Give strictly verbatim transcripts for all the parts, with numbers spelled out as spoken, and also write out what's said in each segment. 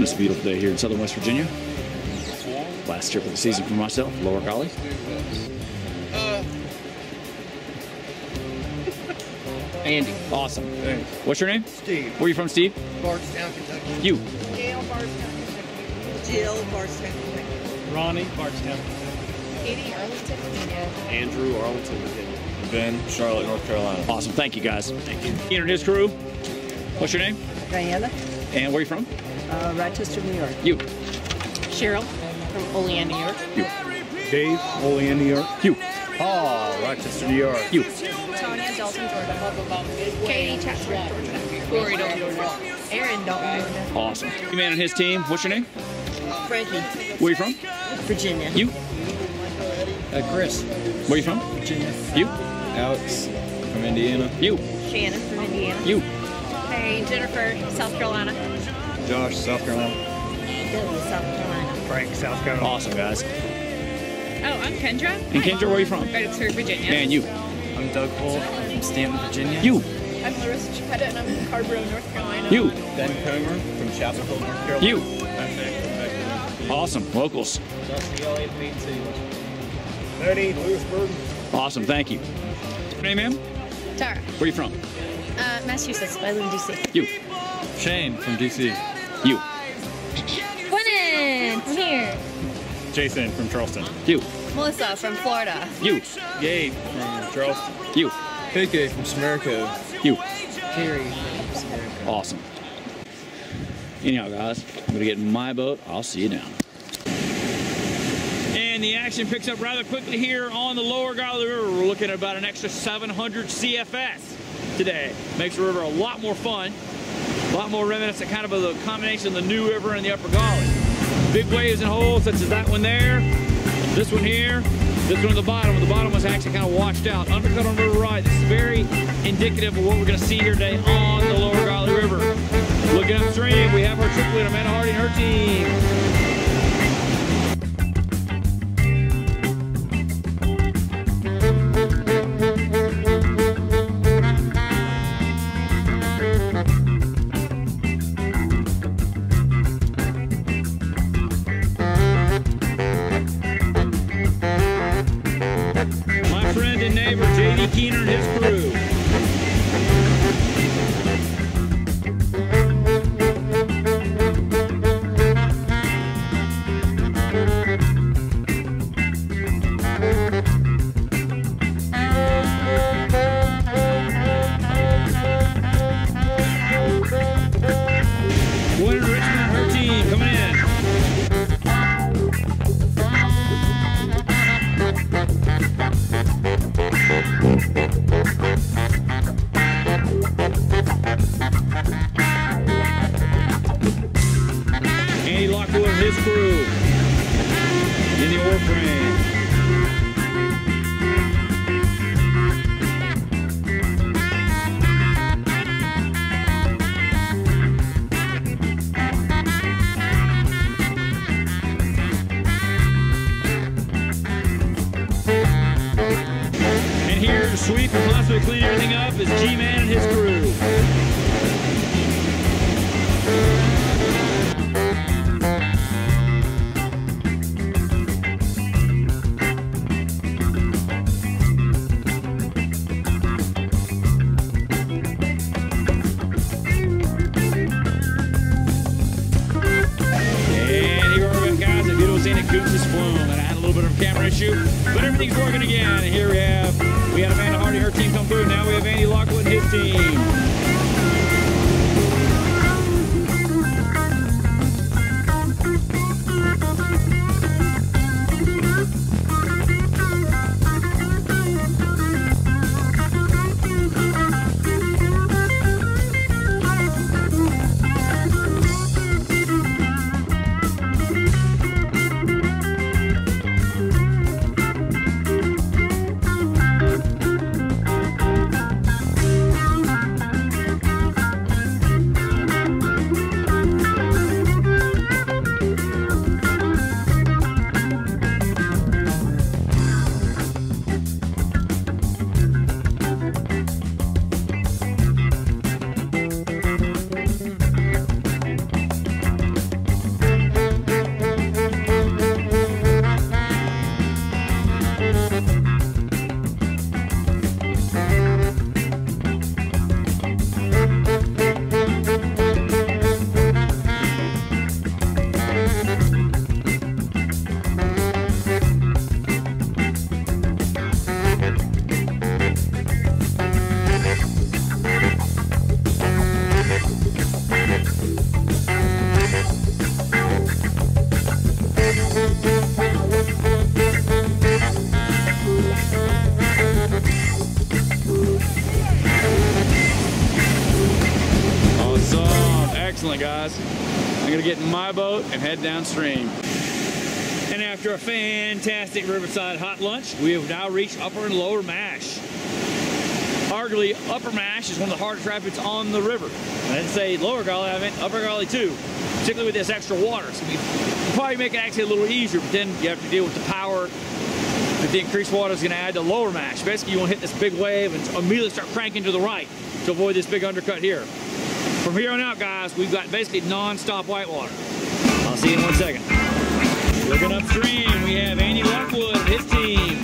this beautiful day here in southern West Virginia. Last trip of the season for myself, Lower Gauley. Uh, Andy. Awesome. Thanks. What's your name? Steve. Where are you from, Steve? Bardstown, Kentucky. You. Gail, Bardstown, Kentucky. Jill, Bardstown, Kentucky. Ronnie, Bardstown. Katie, Arlington, Virginia. Andrew, Arlington, Virginia. Ben, Charlotte, North Carolina. Awesome. Thank you, guys. Thank you. He and his crew. What's your name? Diana, And where are you from? uh, Rochester, New York. You. Cheryl, from Olean, New York. You. Dave, Olean, New York. You. Paul, Rochester, New York. You. Tanya, Dalton, Georgia. Katie, Chatsworth, Georgia. Corey, Dalton, Georgia. Aaron, Dalton, Georgia. Awesome. You man and his team. What's your name? Frankie, Where are you from? Virginia. You. Uh, Chris, Where are you from? Virginia. You. Alex, from Indiana. You. Shannon, from Indiana. You. Hey, Jennifer, South Carolina. Josh, South Carolina. Douglas, South Carolina. Frank, South Carolina. Awesome, guys. Oh, I'm Kendra. And Kendra, where are you from? Fredericksburg, Virginia. And you. I'm Doug Cole, from Stanton, Virginia. You. I'm Larissa Chipetta, and I'm from Carborough, North Carolina. You. Ben Comer, from Chapel Hill, North Carolina. You. I'm Nick, from Beckman. Awesome. Locals. thirty, Lewisburg. Awesome. Thank you. What's your name, ma'am? Tara, Where are you from? uh, Massachusetts, but I live in D C. You. Shane, from D C. You. Quinnan, from here. Jason, from Charleston. You. Melissa, from Florida. You. Gabe, from Charleston. You. K K, from Samarico. You. Jerry, from Samarica. Awesome. Anyhow, guys, I'm going to get in my boat. I'll see you down. And the action picks up rather quickly here on the lower Gauley River. We're looking at about an extra seven hundred C F S today. Makes the river a lot more fun. A lot more reminiscent, kind of a combination of the New River and the Upper Gauley. Big waves and holes such as that one there, this one here, this one on the bottom. The bottom was actually kind of washed out. Undercut on the river right. This is very indicative of what we're going to see here today on the lower Gauley River. Looking upstream, we have our trip leader, Amanda Hardy and her team. My friend and neighbor, J D Keener and his crew. Gwen Richmond and her team coming in. Andy Lockwood and his crew in the warframe. And here to sweep and possibly clean everything up is G-Man and his crew. And here we are, guys, at beautiful scenic Goose's Flume. And I had a little bit of a camera issue, but everything's working again. And here we have, we had Amanda Hardy, her team come through. Now we have Andy Lockwood and his team. gonna get in my boat and head downstream. And after a fantastic riverside hot lunch, we have now reached Upper and Lower Mash. Arguably, Upper Mash is one of the hardest rapids on the river. I didn't say Lower Gauley, I meant Upper Gauley too, particularly with this extra water. So we we'll probably make it actually a little easier, but then you have to deal with the power that the increased water is gonna add to Lower Mash. Basically, you wanna hit this big wave and immediately start cranking to the right to avoid this big undercut here. From here on out, guys, we've got basically non-stop whitewater. I'll see you in one second. Looking upstream, we have Andy Lockwood and his team.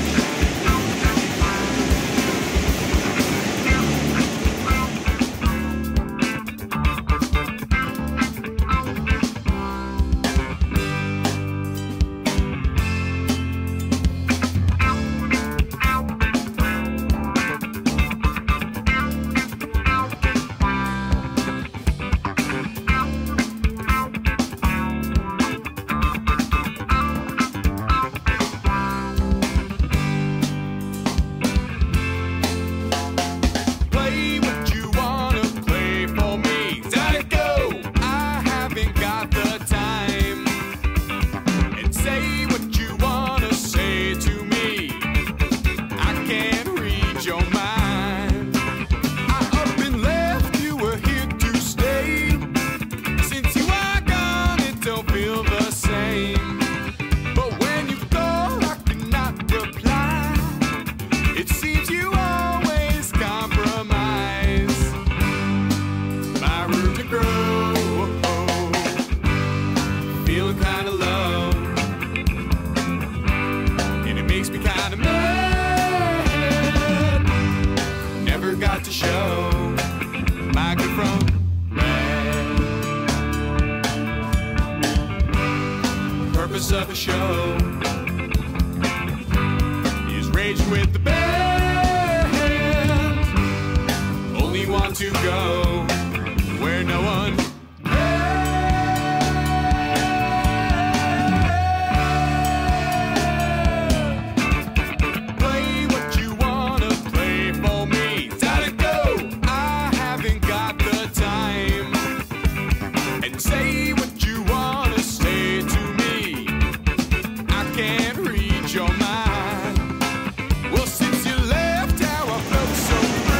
Of a show is raging with the band. Only want to go where no one play what you wanna play for me. Gotta go, I haven't got the time. And say what you wanna say to me. Can't read your mind. Well, since you left, how I felt so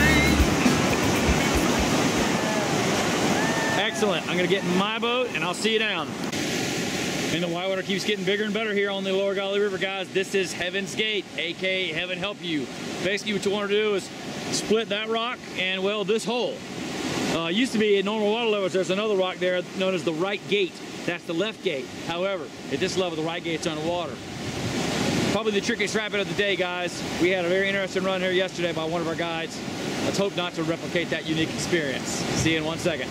free. Excellent. I'm gonna get in my boat and I'll see you down. And the whitewater keeps getting bigger and better here on the Lower Gauley River, guys. This is Heaven's Gate, aka Heaven Help You. Basically, what you want to do is split that rock and, well, this hole. Uh, used to be at normal water levels, there's another rock there known as the right gate. That's the left gate. However, at this level, the right gate's underwater. Probably the trickiest rapid of the day, guys. We had a very interesting run here yesterday by one of our guides. Let's hope not to replicate that unique experience. See you in one second.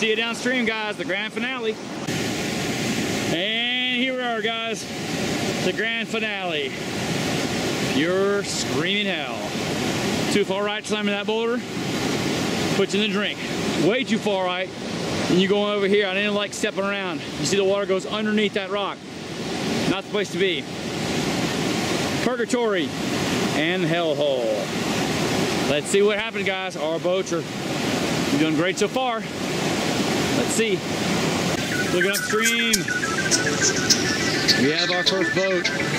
see you downstream, guys. The grand finale. And here we are, guys. The grand finale. Pure screaming hell. Too far right, slamming that boulder. Put you in the drink. Way too far right. And you're going over here. I didn't like stepping around. You see the water goes underneath that rock. Not the place to be. Purgatory and hellhole. Let's see what happened, guys. Our boats are doing great so far. Let's see. Looking upstream. We have our first boat.